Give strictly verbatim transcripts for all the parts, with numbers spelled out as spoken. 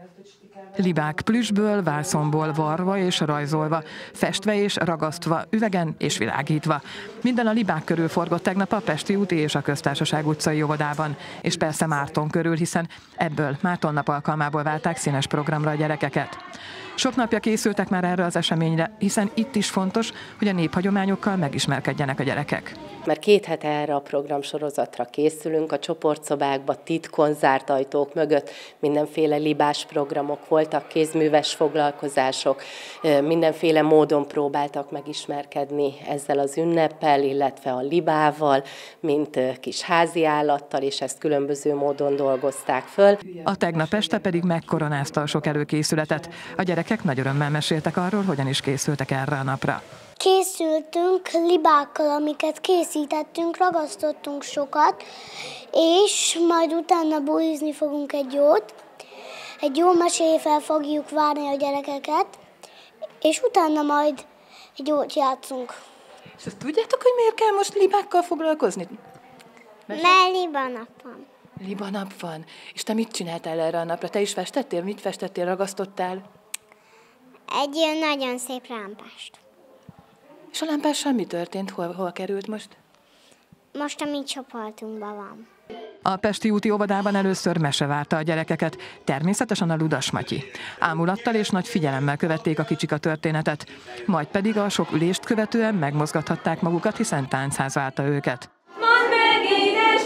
Libák plüssből, vászonból varva és rajzolva, festve és ragasztva, üvegen és világítva. Minden a libák körül forgott tegnap a Pesti úti és a Köztársaság utcai óvodában, és persze Márton körül, hiszen ebből Márton nap alkalmából válták színes programra a gyerekeket. Sok napja készültek már erre az eseményre, hiszen itt is fontos, hogy a néphagyományokkal megismerkedjenek a gyerekek. Mert két hete erre a programsorozatra készülünk, a csoportszobákban titkon, zárt ajtók mögött mindenféle libás programok voltak, kézműves foglalkozások, mindenféle módon próbáltak megismerkedni ezzel az ünneppel, illetve a libával, mint kis háziállattal, és ezt különböző módon dolgozták föl. A tegnap este pedig megkoronázta a sok előkészületet. A gyerekek nagy örömmel meséltek arról, hogyan is készültek erre a napra. Készültünk libákkal, amiket készítettünk, ragasztottunk sokat, és majd utána bulizni fogunk egy jót. Egy jó mesével fogjuk várni a gyerekeket, és utána majd egy jót játszunk. És azt tudjátok, hogy miért kell most libákkal foglalkozni? Mert libanap van. Libanap van. És te mit csináltál erre a napra? Te is festettél? Mit festettél, ragasztottál? Egy ilyen nagyon szép lámpást. És a lámpással mi történt? Hol, hol került most? Most a mi csoportunkban van. A Pesti úti óvodában először mese várta a gyerekeket, természetesen a Ludas Matyi. Ámulattal és nagy figyelemmel követték a kicsik a történetet, majd pedig a sok ülést követően megmozgathatták magukat, hiszen táncház várta őket. Mondd meg, édes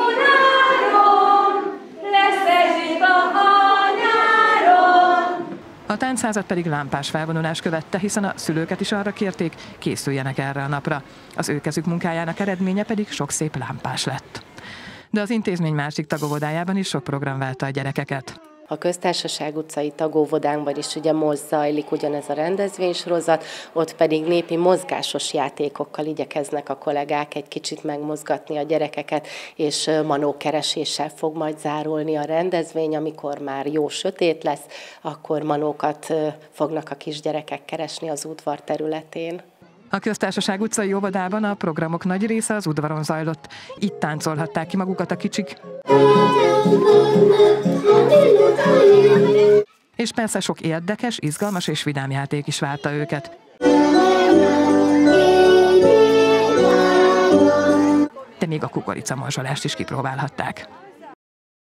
urárom, lesz-e zsiga a nyáron? A táncházat pedig lámpás felvonulás követte, hiszen a szülőket is arra kérték, készüljenek erre a napra. Az ő kezük munkájának eredménye pedig sok szép lámpás lett. De az intézmény másik tagóvodájában is sok program várta a gyerekeket. A Köztársaság utcai tagóvodánkban is ugye most zajlik ugyanez a rendezvénysorozat, ott pedig népi mozgásos játékokkal igyekeznek a kollégák egy kicsit megmozgatni a gyerekeket, és manókereséssel fog majd zárulni a rendezvény, amikor már jó sötét lesz, akkor manókat fognak a kisgyerekek keresni az udvar területén. A Köztársaság utcai óvodában a programok nagy része az udvaron zajlott. Itt táncolhatták ki magukat a kicsik. És persze sok érdekes, izgalmas és vidám játék is várta őket. De még a kukoricamorzsolást is kipróbálhatták.